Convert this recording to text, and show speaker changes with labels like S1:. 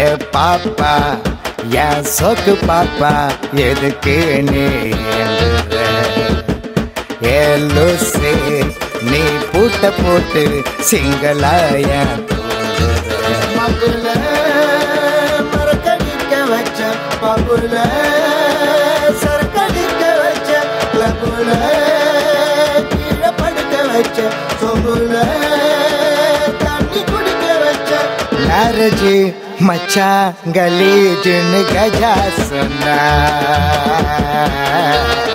S1: பாப்பா என் சொக்கு பாப்பா எதுக்கு நீ ஏலூசே நீ பூட்ட போட்டு சிங்களாய மகுல மரக்கடிக்க வச்ச பகுல சரக்கடிக்க வச்ச லகுல கீழே படுக்க வச்ச சொகுல தண்ணி குடிக்க வச்ச நாரஜி மச்சா கலீஜுன்னு கஜா சொன்னா